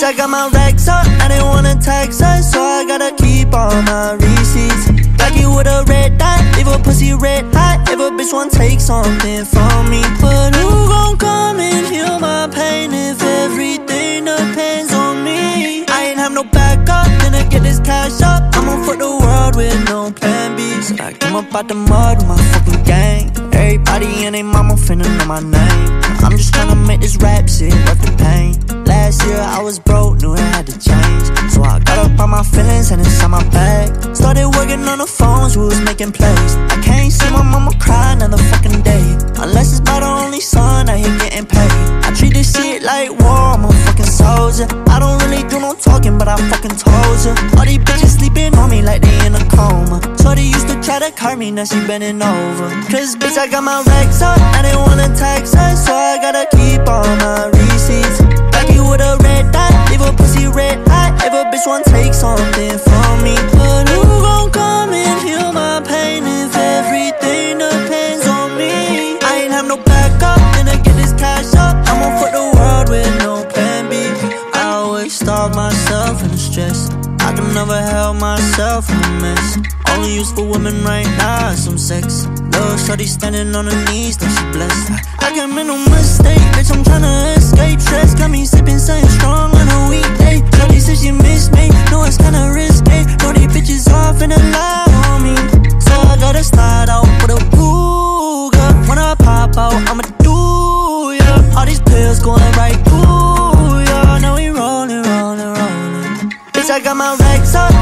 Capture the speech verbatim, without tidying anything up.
Bitch, I got my racks up, I didn't wanna tax her, so I gotta keep all my receipts. Glocky with a red dot, leave a pussy red hot. If a bitch wanna take something from me, but who gon' come and heal my pain if everything depends on me? I ain't have no backup, gonna get this cash up. I'ma fuck the world with no plan B. So I came up out the mud with my fucking gang. Everybody and they mama finna know my name. I'm just tryna make this rap shit worth the pain. Last year I was broke, knew it had to change. So I got up on my feelings and inside my bag. Started working on the phones, we was making plays. I can't see my mama cry another fucking day, unless it's by the only son out here getting paid. I treat this shit like war, I'm a fucking soldier. I don't really do no talking, but I fucking told ya. All these bitches sleeping on me like they in a coma. Shorty used to try to curb me, now she bending over. Cause bitch, I got my racks up, I didn't wanna tax her, so I gotta keep all my receipts. Glocky with a red dot, leave a pussy red hot. If a bitch wanna take something from me, but who gon' come and heal my pain if everything depends on me? I ain't have no backup, gonna get this cash up. I'ma fuck the world with no plan B. I always starve myself in the stress, I can never help myself in a mess. Only use for women right now is some sex. Little shorty standing on her knees, then she blessed. I can make no mistake, bitch, I'm tryna escape stress. Got me sipping something strong on a weekday. Shorty said she missed me, know it's kinda risky. Know these bitches off and lie on me, so I gotta start out with a Ruger. When I pop out, I'ma do ya. All these pills going right through ya. Now we rollin', rollin', rollin'. Bitch, I got my racks up,